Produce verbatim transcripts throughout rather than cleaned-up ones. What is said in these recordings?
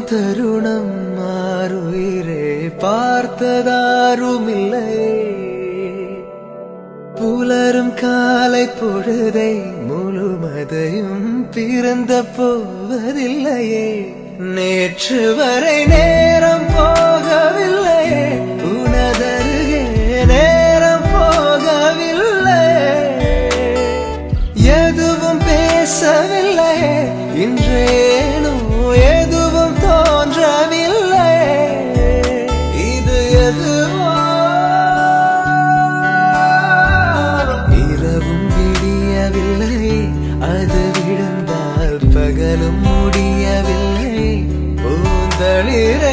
தருணம் மாறுயிரே பார்த்ததாருமில்லையே புலரும் காலை பொழுதை முழுமதையும் பிறந்த போவதில்லையே நேற்று வரை நேரம் போகவில்லையே உனதருகே நேரம் போகவில்லை எதுவும் பேசவில்லையே இன்றேனோ எதுவும் தோன்றவில்லை இது எதுவோ இரவும் விடியவில்லை அது விழுந்தால் பகலும் முடியவில்லை பூந்தளிரே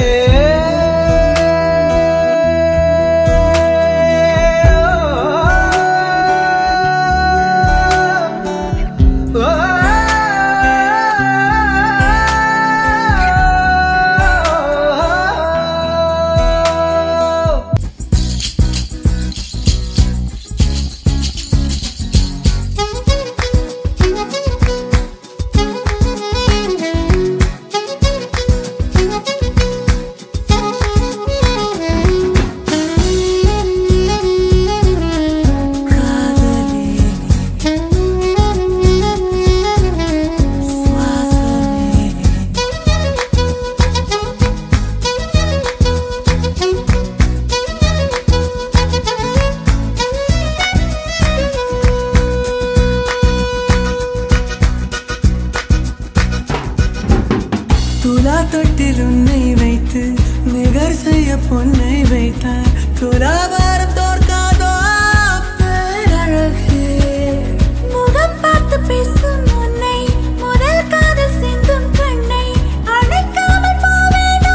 தொட்டில் உன்னை வைத்து நிகர் செய்ய பொன்னை வைத்தார் துலாபாரம் தோற்காதோ பேரழகே முகம் பார்த்து பேசும் உன்னை முதல் காதல் சிந்தும் கண்ணை அழைக்காமல் போவேனோ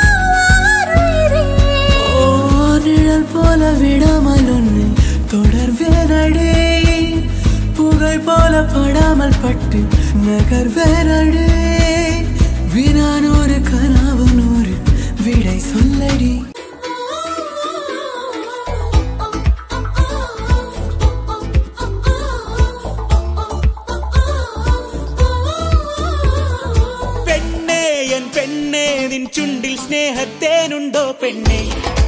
நிழல் போல விடாமல் உன்னை தொடர்வேனடே புகை போல படாமல் பட்டு நகர்வேனடே வினானூறு கனவு நூறு விடை சொல்லடி பெண்ணே என் பெண்ணே நின் சுண்டில் ஸ்நேகத்தேனுண்டோ பெண்ணே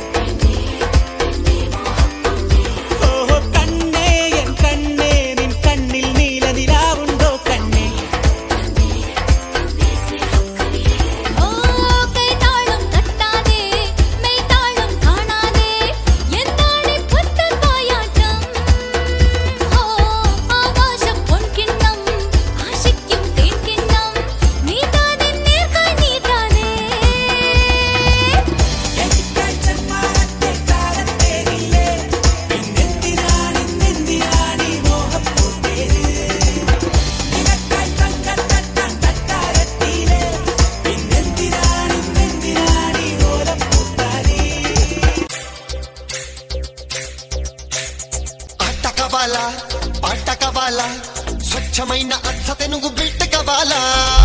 పాట కావాలా స్వచ్ఛమైన అచ్చ తెనుగు బిడ్డ కావాలా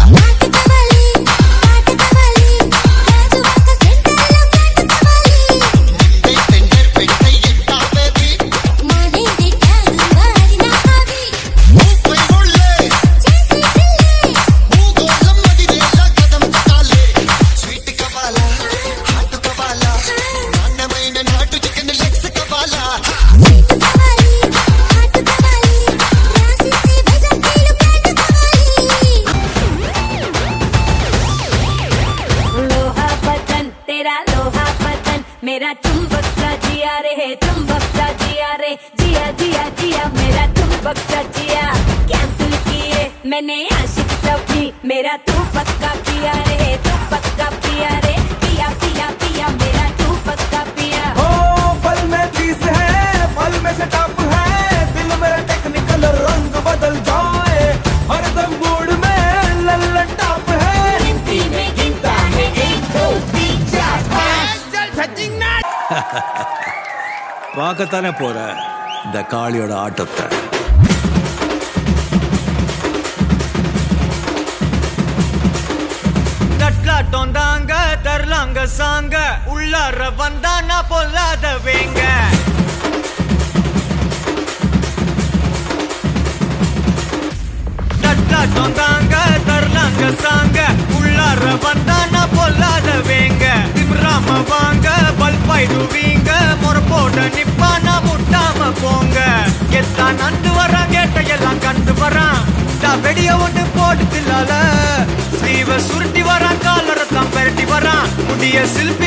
मेरा चुंबक सा जिया रे है चुंबक सा जिया रे जिया जिया जिया मेरा चुंबक सा जिया कैंसिल किए मैंने आशिक सभी मेरा तू पक्का पिया रे है तू पक्का पिया रे पिया पिया पिया मेरा तू पक्का पिया ओ पल में तीस है पल में से टप है दिल मेरा टेक्निकल रंग बदल जाए हरदम मूड में लल्लन टप है गिनती में गिनता है एक दो तीन चार पाँच பார்க்கத்தானே போற இந்த காளியோட ஆட்டத்தை. தட்லாட்டம் தாங்க தரலாங்க சாங்க உள்ளார வந்தா நான் பொல்லாத வேங்க தட்ல பொல்லாட்டம் தாங்க தரலாங்க சாங்க உள்ளார வந்தானா பொல்லாத வேங்க திமிராம வாங்க பல்பாயிடுவீங்க முறப்போட நிப்பானா முட்டாம போங்க கெத்தா நந்து வரான் கேட்டையெல்லாம் கண்டு வரான் வெடிய ஒண்ணு போட்டு தில்லால ஸ்லீவ சுருட்டி வரான் காலரத்தான் பெரட்டி வரான் முடிய சில்பி